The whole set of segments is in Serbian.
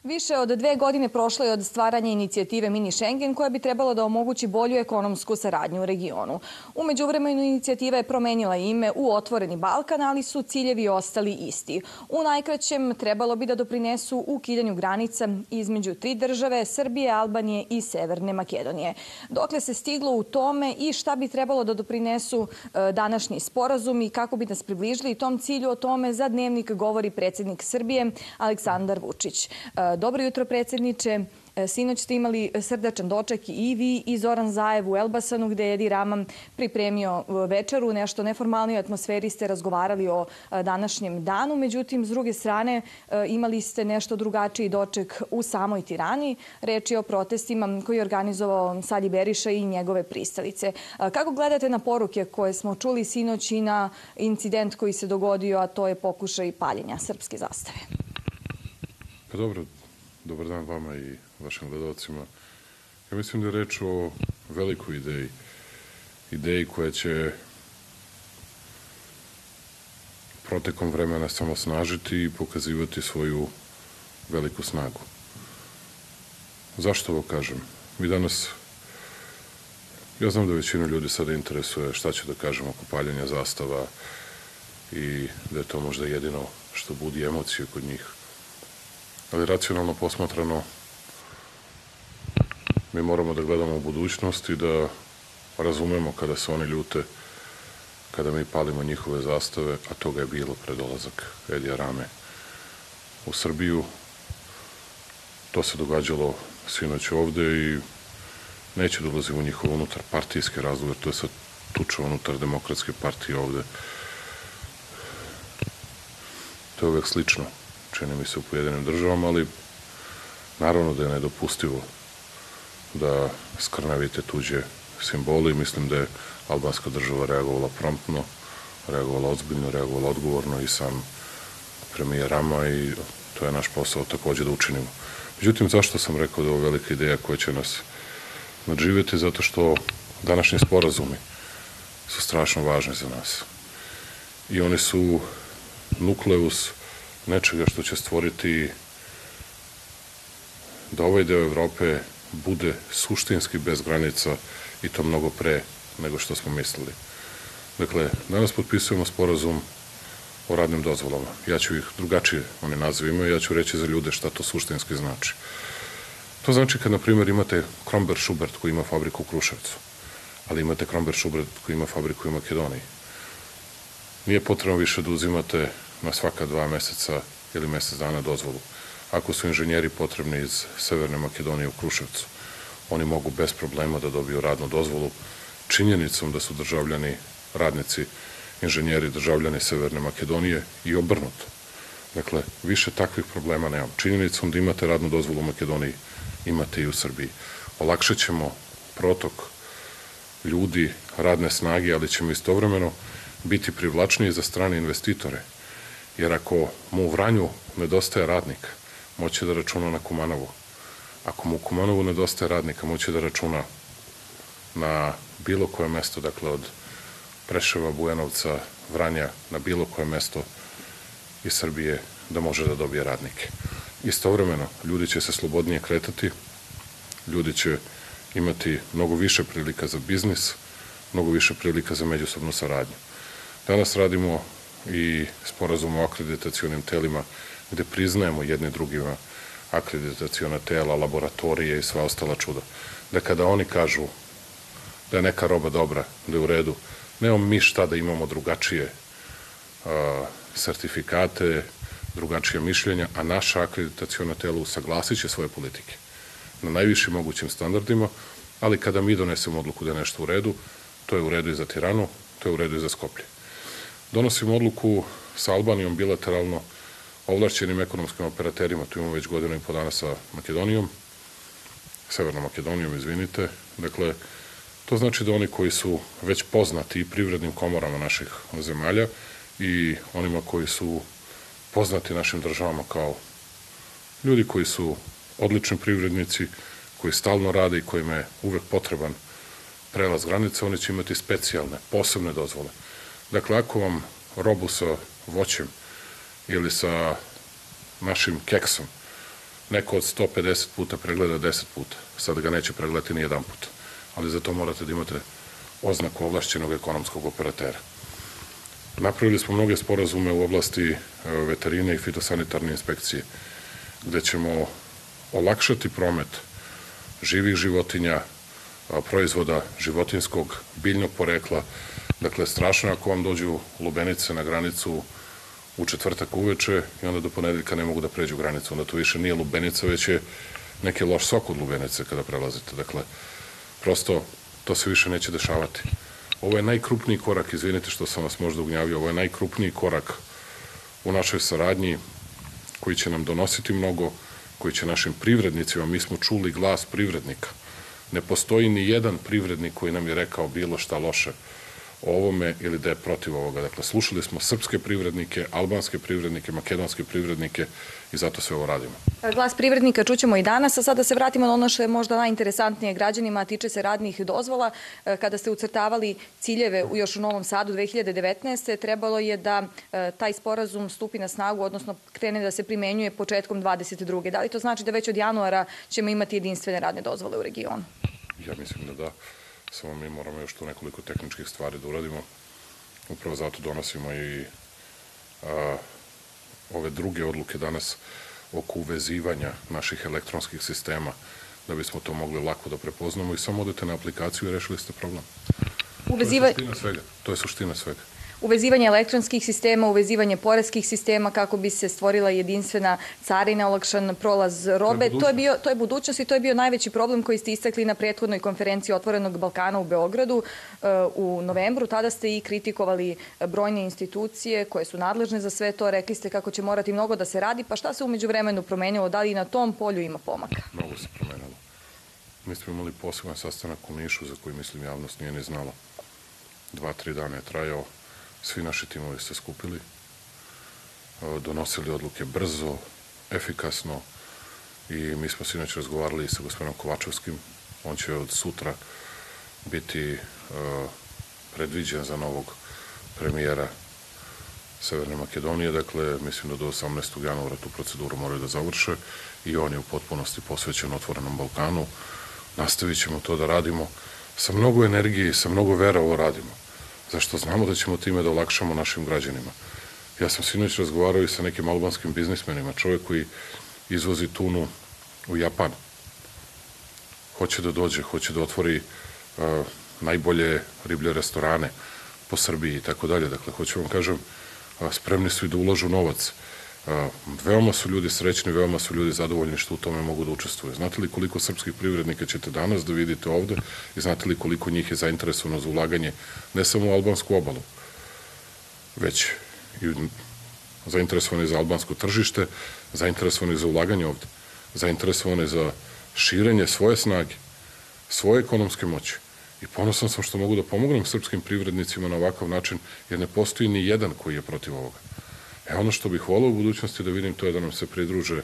Više od 2 godine prošlo je od stvaranja inicijative Mini Schengen koja bi trebalo da omogući bolju ekonomsku saradnju u regionu. U međuvremenu inicijativa je promenila ime u Otvoreni Balkan, ali su ciljevi ostali isti. U najkraćem trebalo bi da doprinesu ukidanju granica između 3 države, Srbije, Albanije i Severne Makedonije. Dokle se stiglo u tome i šta bi trebalo da doprinesu današnji sporazum i kako bi nas približili tom cilju, o tome za Dnevnik govori predsjednik Srbije Aleksandar Vučić. Dobro jutro, predsjedniče. Sinoć ste imali srdačan doček i vi i Zoran Zaev u Elbasanu gde je Edi Rama pripremio večeru. Nešto neformalnoj atmosferi ste razgovarali o današnjem danu. Međutim, s druge strane imali ste nešto drugačiji doček u samoj Tirani. Reč je o protestima koji je organizovao Sali Beriša i njegove pristalice. Kako gledate na poruke koje smo čuli sinoć i na incident koji se dogodio, a to je pokušaj paljenja srpske zastave? Pa dobro, dobar dan vama i vašim gledalcima. Ja mislim da je reč o velikoj ideji. Ideji koja će protekom vremena samo snažiti i pokazivati svoju veliku snagu. Zašto ovo kažem? Mi danas, ja znam da većinu ljudi sada interesuje šta će da kažem oko paljenja zastava i da je to možda jedino što budi emocije kod njih. Ali racionalno posmatrano, mi moramo da gledamo u budućnost i da razumemo kada se oni ljute, kada mi palimo njihove zastave, a toga je bilo pred dolazak Edija Rame u Srbiju. To se događalo sinoć ovde i neće da ulazim u njihov unutar partijske razloge, to je sad tuča unutar Demokratske partije ovde. To je uvek slično, čini mi se, u pojedinim državama, ali naravno da je nedopustivo da skrnavite tuđe simbole i mislim da je albanska država reagovala promptno, reagovala ozbiljno, reagovala odgovorno i sam premijer Rama i to je naš posao takođe da učinimo. Međutim, zašto sam rekao da je ovo velika ideja koja će nas nadživjeti? Zato što današnji sporazumi su strašno važni za nas i oni su nukleus nečega što će stvoriti da ovaj deo Evrope bude suštinski bez granica i to mnogo pre nego što smo mislili. Dakle, danas potpisujemo sporazum o radnim dozvolama. Ja ću ih drugačije, oni naziv imaju, ja ću reći za ljude šta to suštinski znači. To znači kad, na primjer, imate Kromberg Schubert koji ima fabriku u Kruševcu, ali imate Kromberg Schubert koji ima fabriku u Makedoniji. Nije potrebno više da uzimate na svaka 2 meseca ili mesec dana dozvolu. Ako su inženjeri potrebni iz Severne Makedonije u Kruševcu, oni mogu bez problema da dobiju radnu dozvolu činjenicom da su državljani, radnici, inženjeri, državljani Severne Makedonije i obrnuto. Dakle, više takvih problema nemam. Činjenicom da imate radnu dozvolu u Makedoniji, imate i u Srbiji. Olakšat ćemo protok ljudi, radne snage, ali ćemo istovremeno biti privlačniji za strane investitore. Jer ako mu u Vranju nedostaje radnika, moće da računa na Kumanovu. Ako mu u Kumanovu nedostaje radnika, moće da računa na bilo koje mesto, dakle od Preševa, Bujanovca, Vranja, na bilo koje mesto iz Srbije da može da dobije radnike. Istovremeno, ljudi će se slobodnije kretati, ljudi će imati mnogo više prilika za biznis, mnogo više prilika za međusobnu saradnju. Danas radimo i sporazum o akreditacionim telima gde priznajemo jedni drugima akreditaciona tela, laboratorije i sva ostala čuda. Da kada oni kažu da je neka roba dobra, da je u redu, nemamo mi šta da imamo drugačije sertifikate, drugačije mišljenja, a naša akreditaciona tela usaglasit će svoje politike na najvišim mogućim standardima, ali kada mi donesemo odluku da je nešto u redu, to je u redu i za Tiranu, to je u redu i za Skoplje. Donosimo odluku sa Albanijom bilateralno, ovlašćenim ekonomskim operaterima, tu imamo već 1,5 godina dana sa Makedonijom, Severnom Makedonijom, izvinite. Dakle, to znači da oni koji su već poznati i privrednim komorama naših zemalja i onima koji su poznati našim državama kao ljudi koji su odlični privrednici, koji stalno rade i kojima je uvek potreban prelaz granice, oni će imati specijalne, posebne dozvole. Dakle, ako vam robu sa voćem ili sa našim keksom neko od 150 puta pregleda 10 puta. Sad ga neće pregledati ni jedan put. Ali za to morate da imate oznaku ovlašćenog ekonomskog operatera. Napravili smo mnoge sporazume u oblasti veterine i fitosanitarne inspekcije, gde ćemo olakšati promet živih životinja, proizvoda životinjskog, biljnog porekla. Dakle, strašno ako vam dođu lubenice na granicu u četvrtak uveče i onda do ponedeljka ne mogu da pređu granicu. Onda to više nije lubenica, već je neki loš sok od lubenice kada prelazite. Dakle, prosto to se više neće dešavati. Ovo je najkrupniji korak, izvinite što sam vas možda ugnjavio, ovo je najkrupniji korak u našoj saradnji koji će nam donositi mnogo, koji će našim privrednicima, mi smo čuli glas privrednika. Ne postoji ni jedan privrednik koji nam je rekao bilo šta loše o ovome ili da je protiv ovoga. Dakle, slušali smo srpske privrednike, albanske privrednike, makedonske privrednike i zato sve ovo radimo. Glas privrednika čućemo i danas, a sada se vratimo na ono što je možda najinteresantnije građanima, a tiče se radnih dozvola. Kada ste ucrtavali ciljeve još u Novom Sadu 2019. trebalo je da taj sporazum stupi na snagu, odnosno krene da se primenjuje početkom 22. Da li to znači da već od januara ćemo imati jedinstvene radne dozvole u regionu? Ja mislim da da. Samo mi moramo još tu nekoliko tehničkih stvari da uradimo. Upravo zato donosimo i ove druge odluke danas oko uvezivanja naših elektronskih sistema, da bismo to mogli lako da prepoznamo i samo odete na aplikaciju i rešili ste problem. To je suština svega. Uvezivanje elektronskih sistema, uvezivanje poreskih sistema kako bi se stvorila jedinstvena carina, olakšan prolaz robe. To je budućnost i to je bio najveći problem koji ste istakli na prethodnoj konferenciji Otvorenog Balkana u Beogradu u novembru. Tada ste i kritikovali brojne institucije koje su nadležne za sve to. Rekli ste kako će morati mnogo da se radi. Pa šta se umeđu vremenu promenilo? Da li i na tom polju ima pomaka? Mnogo se promenilo. Mi smo imali poseban sastanak u Nišu za koji, mislim, javnost nije ni znala. 2-3 dana je trajao. Svi naši timovi se skupili, donosili odluke brzo, efikasno i mi smo sinoć razgovarali sa gospodinom Kovačevskim. On će od sutra biti predviđen za novog premijera Severne Makedonije. Dakle, mislim da do 18. januara tu proceduru moraju da završe i on je u potpunosti posvećen Otvorenom Balkanu. Nastavit ćemo to da radimo sa mnogo energije i sa mnogo vera ovo radimo. Zašto znamo da ćemo time da olakšamo našim građanima. Ja sam sinoć razgovarao i sa nekim albanskim biznismenima, čovjek koji izvozi tunu u Japan. Hoće da dođe, hoće da otvori najbolje riblje restorane po Srbiji i tako dalje. Dakle, hoću vam kažem, spremni su i da ulažu novac. Veoma su ljudi srećni, veoma su ljudi zadovoljni što u tome mogu da učestvuju. Znate li koliko srpskih privrednika ćete danas da vidite ovde i znate li koliko njih je zainteresovano za ulaganje ne samo u albansku obalu, već i zainteresovani za albansko tržište, zainteresovani za ulaganje ovde, zainteresovani za širenje svoje snage, svoje ekonomske moći. I ponosan sam što mogu da pomognem srpskim privrednicima na ovakav način, jer ne postoji ni jedan koji je protiv ovoga. Ono što bih volao u budućnosti da vidim, to je da nam se pridruže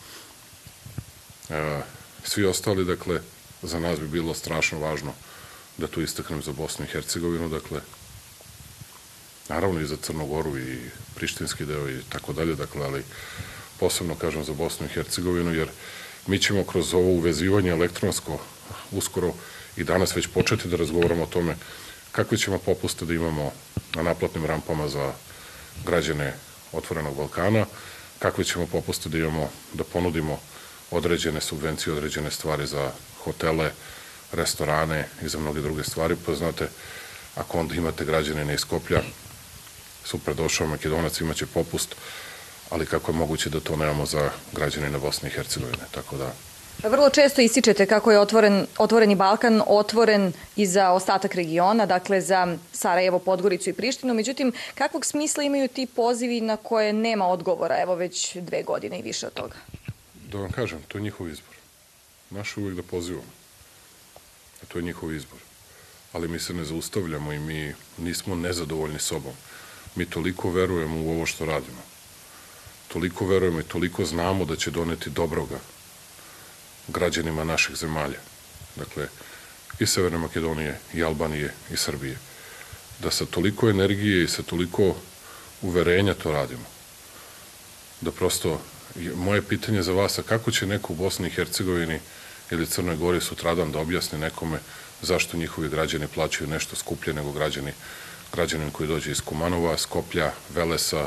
svi ostali. Dakle, za nas bi bilo strašno važno da tu istaknem za Bosnu i Hercegovinu, dakle, naravno i za Crnu Goru i Prištinski deo i tako dalje, dakle, ali posebno kažem za Bosnu i Hercegovinu, jer mi ćemo kroz ovo uvezivanje elektronsko uskoro i danas već početi da razgovaramo o tome kakve ćemo popuste da imamo na naplatnim rampama za građane Otvorenog Balkana, kakve ćemo popuste da imamo, da ponudimo određene subvencije, određene stvari za hotele, restorane i za mnoge druge stvari. Pa znate, ako onda imate građanine iz Skoplja, super došao Makedonac, imaće popust, ali kako je moguće da to nemamo za građanine Bosne i Hercegovine, tako da... Vrlo često ističete kako je Otvoreni Balkan otvoren i za ostatak regiona, dakle za Sarajevo, Podgoricu i Prištinu. Međutim, kakvog smisla imaju ti pozivi na koje nema odgovora, evo već 2 godine i više od toga? Da vam kažem, to je njihov izbor. Naš je uvijek da pozivamo. To je njihov izbor. Ali mi se ne zaustavljamo i mi nismo nezadovoljni sobom. Mi toliko verujemo u ovo što radimo. Toliko verujemo i toliko znamo da će doneti dobroga građanima naših zemalja, dakle, i Severne Makedonije, i Albanije, i Srbije, da sa toliko energije i sa toliko uverenja to radimo, da prosto moje pitanje za vas, a kako će neko u Bosni i Hercegovini ili Crnoj Gori sutradan da objasni nekome zašto njihovi građani plaćaju nešto skuplje nego građanin koji dođe iz Kumanova, Skoplja, Velesa,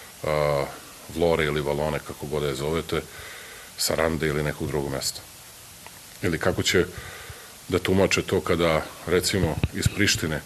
Vlore ili Valone, kako god je zovete, Sarande ili nekog drugog mesta. Ili kako će da tumače to kada, recimo, iz Prištine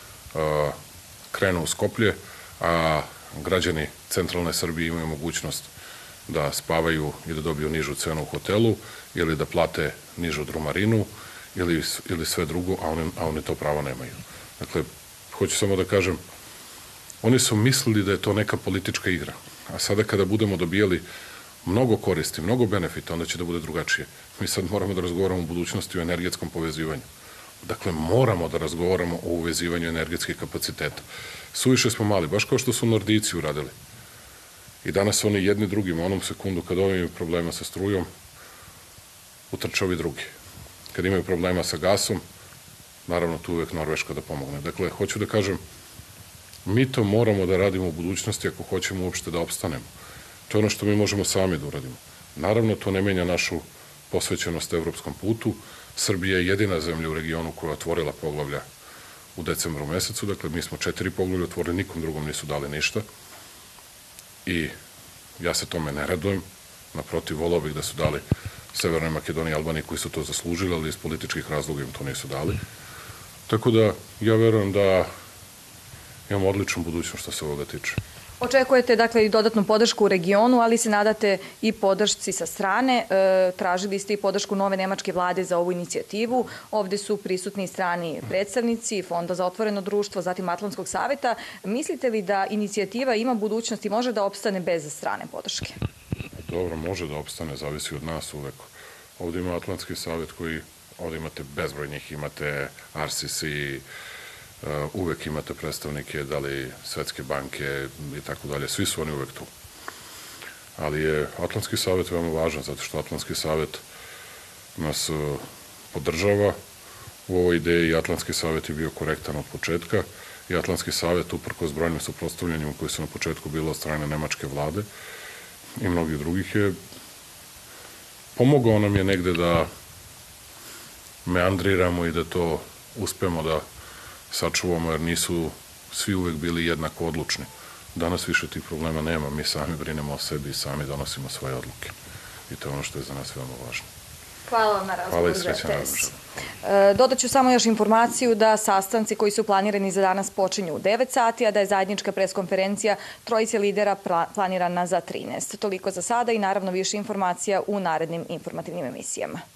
krenu u Skoplje, a građani centralne Srbije imaju mogućnost da spavaju i da dobiju nižu cenu u hotelu ili da plate nižu drumarinu ili sve drugo, a oni to pravo nemaju. Dakle, hoću samo da kažem, oni su mislili da je to neka politička igra, a sada kada budemo dobijali mnogo koristi, mnogo benefita, onda će da bude drugačije. Mi sad moramo da razgovaramo u budućnosti o energetskom povezivanju. Dakle, moramo da razgovaramo o uvezivanju energetskih kapaciteta. Suviše smo mali, baš kao što su Nordijci uradili. I danas oni jedni drugima, u onom sekundu kad ovi imaju problema sa strujom, utrče ovi drugi. Kad imaju problema sa gasom, naravno tu uvek Norveška da pomogne. Dakle, hoću da kažem, mi to moramo da radimo u budućnosti ako hoćemo uopšte da opstanemo. To je ono što mi možemo sami da uradimo. Naravno, to ne menja našu posvećenost evropskom putu. Srbija je jedina zemlja u regionu koja je otvorila poglavlja u decembru mesecu. Dakle, mi smo 4 poglavlja otvorili, nikom drugom nisu dali ništa. I ja se tome ne radujem. Naprotiv, volao bih da su dali Severnoj Makedoniji i Albaniji koji su to zaslužili, ali iz političkih razloga im to nisu dali. Tako da, ja verujem da imamo odličnu budućnost što se ovoga tiče. Očekujete, dakle, i dodatnu podršku u regionu, ali se nadate i podršci sa strane. Tražili ste i podršku nove nemačke vlade za ovu inicijativu. Ovde su prisutni strani predstavnici Fonda za otvoreno društvo, zatim Atlantskog saveta. Mislite li da inicijativa ima budućnost i može da opstane bez strane podrške? Dobro, može da opstane, zavisi od nas uvek. Ovde ima Atlantski savet koji, ovde imate bezbroj njih, imate RCC, uvek imate predstavnike, da li Svetske banke i tako dalje, svi su oni uvek tu. Ali je Atlantski savet veoma važan, zato što Atlantski savet nas podržava u ovoj ideji i Atlantski savet je bio korektan od početka i Atlantski savet, uprkos brojnim suprotstavljanjima koji su na početku bilo od strane nemačke vlade i mnogih drugih, je pomogao nam je negde da meandriramo i da to uspemo da sačuvamo, jer nisu svi uvek bili jednako odlučni. Danas više tih problema nema, mi sami brinemo o sebi i sami donosimo svoje odluke. I to je ono što je za nas veoma važno. Hvala vam na razgovoru za RTS. Dodaću samo još informaciju da sastanci koji su planirani za danas počinju u 9 sati, a da je zajednička preskonferencija trojice lidera planirana za 13. Toliko za sada i naravno više informacija u narednim informativnim emisijama.